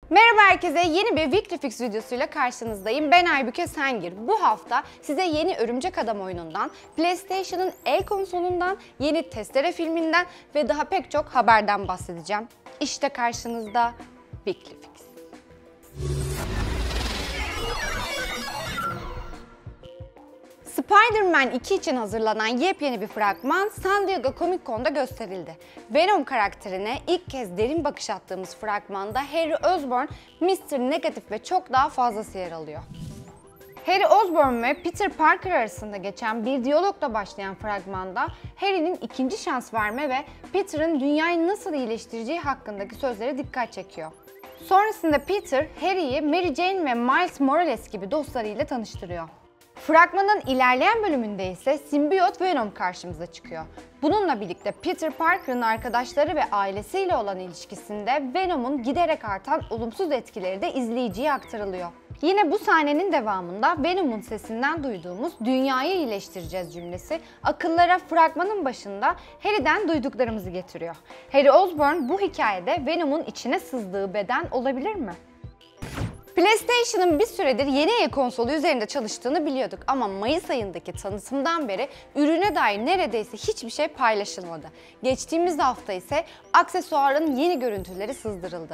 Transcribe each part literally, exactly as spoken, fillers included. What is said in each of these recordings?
Merhaba herkese, yeni bir Weekly Fix videosuyla karşınızdayım. Ben Aybüke Sengir. Bu hafta size yeni Örümcek Adam oyunundan, PlayStation'ın el konsolundan, yeni Testere filminden ve daha pek çok haberden bahsedeceğim. İşte karşınızda Weekly Fix. Spider-Man iki için hazırlanan yepyeni bir fragman San Diego Comic Con'da gösterildi. Venom karakterine ilk kez derin bakış attığımız fragmanda Harry Osborn, mister Negatif ve çok daha fazlası yer alıyor. Harry Osborn ve Peter Parker arasında geçen bir diyalogla başlayan fragmanda Harry'nin ikinci şans verme ve Peter'ın dünyayı nasıl iyileştireceği hakkındaki sözleri dikkat çekiyor. Sonrasında Peter, Harry'yi Mary Jane ve Miles Morales gibi dostlarıyla tanıştırıyor. Fragmanın ilerleyen bölümünde ise simbiyot Venom karşımıza çıkıyor. Bununla birlikte Peter Parker'ın arkadaşları ve ailesiyle olan ilişkisinde Venom'un giderek artan olumsuz etkileri de izleyiciye aktarılıyor. Yine bu sahnenin devamında Venom'un sesinden duyduğumuz "dünyayı iyileştireceğiz" cümlesi akıllara fragmanın başında Harry'den duyduklarımızı getiriyor. Harry Osborn bu hikayede Venom'un içine sızdığı beden olabilir mi? PlayStation'ın bir süredir yeni el konsolu üzerinde çalıştığını biliyorduk ama Mayıs ayındaki tanıtımdan beri ürüne dair neredeyse hiçbir şey paylaşılmadı. Geçtiğimiz hafta ise aksesuarın yeni görüntüleri sızdırıldı.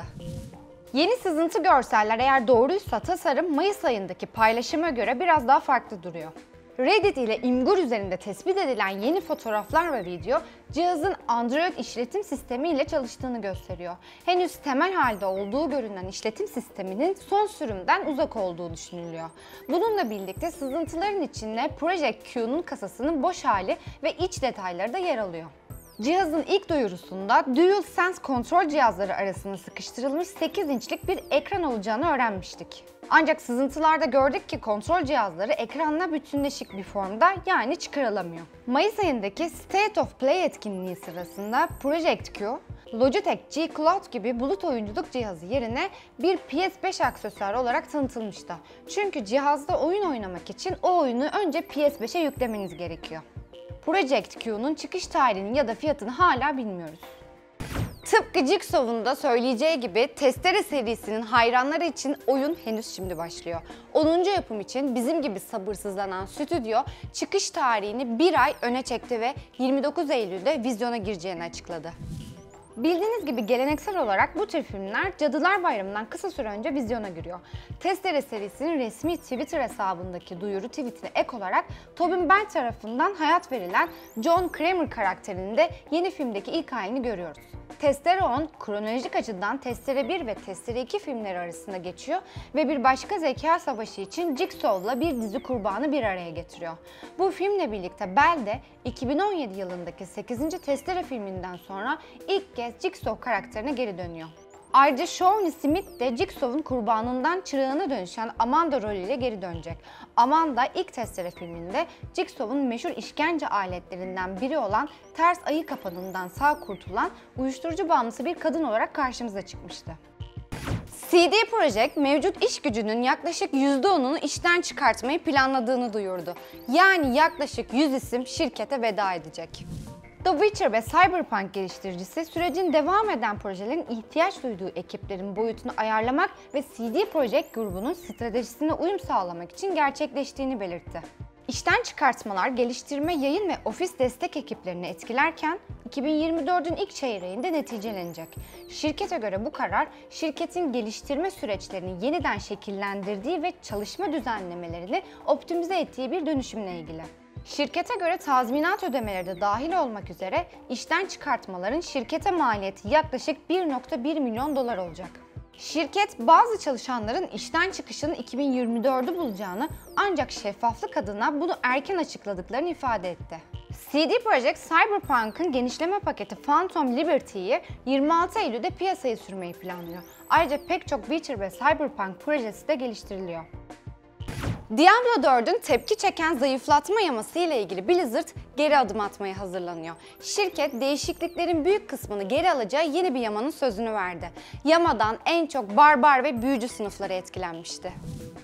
Yeni sızıntı görseller eğer doğruysa tasarım Mayıs ayındaki paylaşıma göre biraz daha farklı duruyor. Reddit ile Imgur üzerinde tespit edilen yeni fotoğraflar ve video, cihazın Android işletim sistemi ile çalıştığını gösteriyor. Henüz temel halde olduğu görünen işletim sisteminin son sürümden uzak olduğu düşünülüyor. Bununla birlikte sızıntıların içinde Project Q'nun kasasının boş hali ve iç detayları da yer alıyor. Cihazın ilk duyurusunda DualSense kontrol cihazları arasına sıkıştırılmış sekiz inçlik bir ekran olacağını öğrenmiştik. Ancak sızıntılarda gördük ki kontrol cihazları ekranla bütünleşik bir formda, yani çıkarılamıyor. Mayıs ayındaki State of Play etkinliği sırasında Project Q, Logitech G Cloud gibi bulut oyunculuk cihazı yerine bir P S beş aksesuarı olarak tanıtılmıştı. Çünkü cihazda oyun oynamak için o oyunu önce P S beşe yüklemeniz gerekiyor. Project Q'nun çıkış tarihini ya da fiyatını hala bilmiyoruz. Tıpkı Jigsaw'un da söyleyeceği gibi Testere serisinin hayranları için oyun henüz şimdi başlıyor. onuncu yapım için bizim gibi sabırsızlanan stüdyo çıkış tarihini bir ay öne çekti ve yirmi dokuz Eylül'de vizyona gireceğini açıkladı. Bildiğiniz gibi geleneksel olarak bu tür filmler Cadılar Bayramı'ndan kısa süre önce vizyona giriyor. Testere serisinin resmi Twitter hesabındaki duyuru tweetine ek olarak Tobin Bell tarafından hayat verilen John Kramer karakterinin de yeni filmdeki ilk halini görüyoruz. Testere on, kronolojik açıdan Testere bir ve Testere iki filmleri arasında geçiyor ve bir başka zeka savaşı için Jigsaw'la bir dizi kurbanı bir araya getiriyor. Bu filmle birlikte Bell de iki bin on yedi yılındaki sekizinci Testere filminden sonra ilk kez Jigsaw karakterine geri dönüyor. Ayrıca Shawnee Smith de Jigsaw'un kurbanından çırağına dönüşen Amanda rolüyle geri dönecek. Amanda ilk Testere filminde Jigsaw'un meşhur işkence aletlerinden biri olan ters ayı kapanından sağ kurtulan uyuşturucu bağımlısı bir kadın olarak karşımıza çıkmıştı. C D Projekt mevcut iş gücünün yaklaşık yüzde onunu işten çıkartmayı planladığını duyurdu. Yani yaklaşık yüz isim şirkete veda edecek. The Witcher ve Cyberpunk geliştiricisi sürecin devam eden projelerin ihtiyaç duyduğu ekiplerin boyutunu ayarlamak ve C D Projekt grubunun stratejisine uyum sağlamak için gerçekleştiğini belirtti. İşten çıkartmalar, geliştirme, yayın ve ofis destek ekiplerini etkilerken iki bin yirmi dördün ilk çeyreğinde neticelenecek. Şirkete göre bu karar, şirketin geliştirme süreçlerini yeniden şekillendirdiği ve çalışma düzenlemelerini optimize ettiği bir dönüşümle ilgili. Şirkete göre tazminat ödemeleri de dahil olmak üzere işten çıkartmaların şirkete maliyeti yaklaşık bir nokta bir milyon dolar olacak. Şirket bazı çalışanların işten çıkışının iki bin yirmi dördü bulacağını ancak şeffaflık adına bunu erken açıkladıklarını ifade etti. C D Projekt Cyberpunk'ın genişleme paketi Phantom Liberty'yi yirmi altı Eylül'de piyasaya sürmeyi planlıyor. Ayrıca pek çok Witcher ve Cyberpunk projesi de geliştiriliyor. Diablo dördün tepki çeken zayıflatma yaması ile ilgili Blizzard geri adım atmaya hazırlanıyor. Şirket değişikliklerin büyük kısmını geri alacağı yeni bir yamanın sözünü verdi. Yamadan en çok barbar ve büyücü sınıfları etkilenmişti.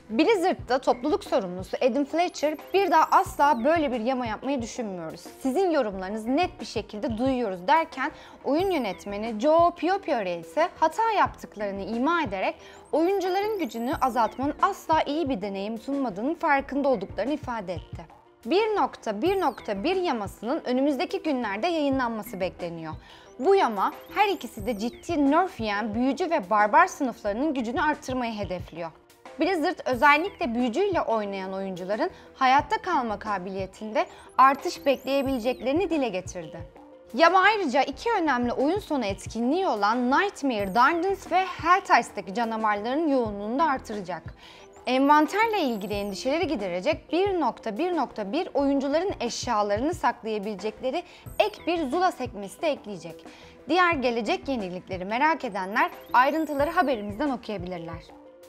Blizzard'da topluluk sorumlusu Adam Fletcher, "Bir daha asla böyle bir yama yapmayı düşünmüyoruz. Sizin yorumlarınızı net bir şekilde duyuyoruz" derken, oyun yönetmeni Joe Piopioria ise hata yaptıklarını ima ederek oyuncuların gücünü azaltmanın asla iyi bir deneyim sunmadığının farkında olduklarını ifade etti. bir nokta bir nokta bir yamasının önümüzdeki günlerde yayınlanması bekleniyor. Bu yama her ikisi de ciddi nerf yiyen büyücü ve barbar sınıflarının gücünü arttırmayı hedefliyor. Blizzard özellikle büyücüyle oynayan oyuncuların hayatta kalma kabiliyetinde artış bekleyebileceklerini dile getirdi. Yama ayrıca iki önemli oyun sonu etkinliği olan Nightmare Dungeons ve Helltice'daki canavarların yoğunluğunu da artıracak. Envanterle ilgili endişeleri giderecek bir nokta bir nokta bir oyuncuların eşyalarını saklayabilecekleri ek bir Zula sekmesi de ekleyecek. Diğer gelecek yenilikleri merak edenler ayrıntıları haberimizden okuyabilirler.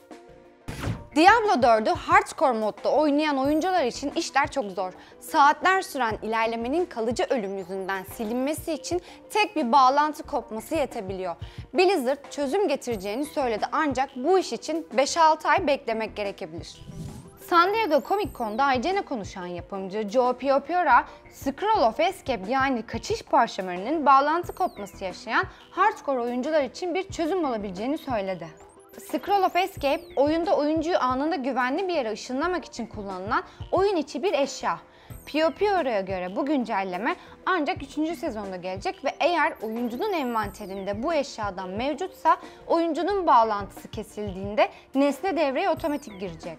Diablo dördü hardcore modda oynayan oyuncular için işler çok zor. Saatler süren ilerlemenin kalıcı ölüm yüzünden silinmesi için tek bir bağlantı kopması yetebiliyor. Blizzard çözüm getireceğini söyledi, ancak bu iş için beş altı ay beklemek gerekebilir. San Diego Comic Con'da I G N'e konuşan yapımcı Joe Piopioria, Scroll of Escape yani kaçış parşömeninin bağlantı kopması yaşayan hardcore oyuncular için bir çözüm olabileceğini söyledi. Scroll of Escape, oyunda oyuncuyu anında güvenli bir yere ışınlamak için kullanılan oyun içi bir eşya. Piopio'ya göre bu güncelleme ancak üçüncü sezonda gelecek ve eğer oyuncunun envanterinde bu eşyadan mevcutsa oyuncunun bağlantısı kesildiğinde nesne devreye otomatik girecek.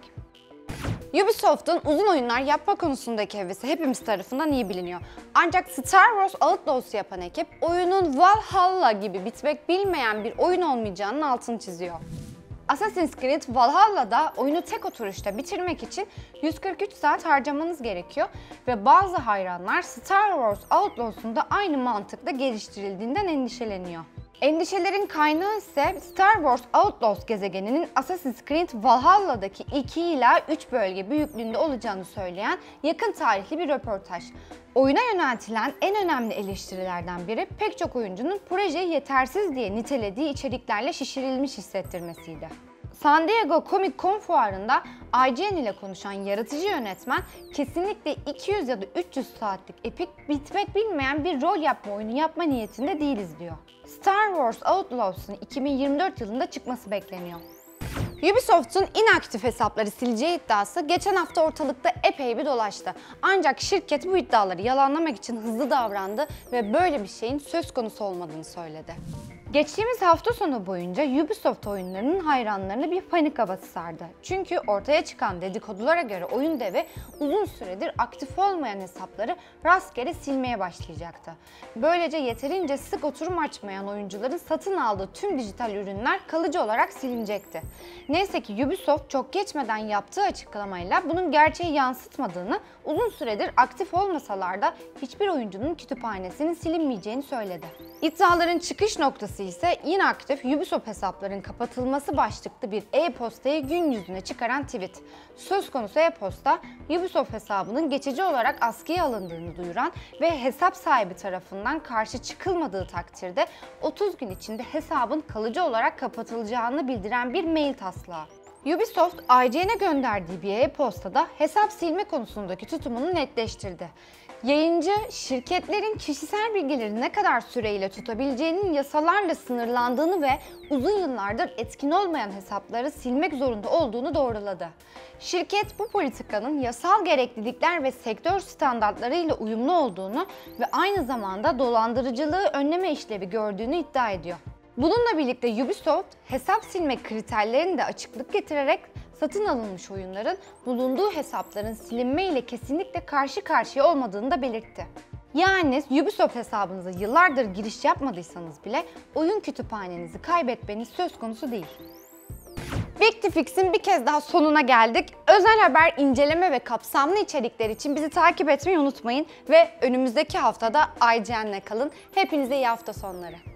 Ubisoft'un uzun oyunlar yapma konusundaki hevesi hepimiz tarafından iyi biliniyor. Ancak Star Wars Outlaws'u yapan ekip oyunun Valhalla gibi bitmek bilmeyen bir oyun olmayacağının altını çiziyor. Assassin's Creed Valhalla'da oyunu tek oturuşta bitirmek için yüz kırk üç saat harcamanız gerekiyor ve bazı hayranlar Star Wars Outlaws'un da aynı mantıkla geliştirildiğinden endişeleniyor. Endişelerin kaynağı ise Star Wars Outlaws gezegeninin Assassin's Creed Valhalla'daki iki ila üç bölge büyüklüğünde olacağını söyleyen yakın tarihli bir röportaj. Oyuna yöneltilen en önemli eleştirilerden biri pek çok oyuncunun projeyi yetersiz diye nitelediği içeriklerle şişirilmiş hissettirmesiydi. San Diego Comic Con fuarında I G N ile konuşan yaratıcı yönetmen, kesinlikle iki yüz ya da üç yüz saatlik epik, bitmek bilmeyen bir rol yapma oyunu yapma niyetinde değiliz diyor. Star Wars Outlaws'un iki bin yirmi dört yılında çıkması bekleniyor. Ubisoft'un inaktif hesapları sileceği iddiası geçen hafta ortalıkta epey bir dolaştı. Ancak şirket bu iddiaları yalanlamak için hızlı davrandı ve böyle bir şeyin söz konusu olmadığını söyledi. Geçtiğimiz hafta sonu boyunca Ubisoft oyunlarının hayranlarını bir panik havası sardı. Çünkü ortaya çıkan dedikodulara göre oyun devi uzun süredir aktif olmayan hesapları rastgele silmeye başlayacaktı. Böylece yeterince sık oturum açmayan oyuncuların satın aldığı tüm dijital ürünler kalıcı olarak silinecekti. Neyse ki Ubisoft çok geçmeden yaptığı açıklamayla bunun gerçeği yansıtmadığını, uzun süredir aktif olmasalar da hiçbir oyuncunun kütüphanesinin silinmeyeceğini söyledi. İddiaların çıkış noktası ise inaktif Ubisoft hesapların kapatılması başlıklı bir e-postayı gün yüzüne çıkaran tweet. Söz konusu e-posta, Ubisoft hesabının geçici olarak askıya alındığını duyuran ve hesap sahibi tarafından karşı çıkılmadığı takdirde otuz gün içinde hesabın kalıcı olarak kapatılacağını bildiren bir mail taslağı. Ubisoft, I G N'e gönderdiği bir e-postada hesap silme konusundaki tutumunu netleştirdi. Yayıncı, şirketlerin kişisel bilgileri ne kadar süreyle tutabileceğinin yasalarla sınırlandığını ve uzun yıllardır etkin olmayan hesapları silmek zorunda olduğunu doğruladı. Şirket, bu politikanın yasal gereklilikler ve sektör standartlarıyla uyumlu olduğunu ve aynı zamanda dolandırıcılığı önleme işlevi gördüğünü iddia ediyor. Bununla birlikte Ubisoft, hesap silme kriterlerini de açıklık getirerek satın alınmış oyunların bulunduğu hesapların silinme ile kesinlikle karşı karşıya olmadığını da belirtti. Yani Ubisoft hesabınıza yıllardır giriş yapmadıysanız bile oyun kütüphanenizi kaybetmeniz söz konusu değil. Victifix'in bir kez daha sonuna geldik. Özel haber, inceleme ve kapsamlı içerikler için bizi takip etmeyi unutmayın ve önümüzdeki haftada I G N'le kalın. Hepinize iyi hafta sonları.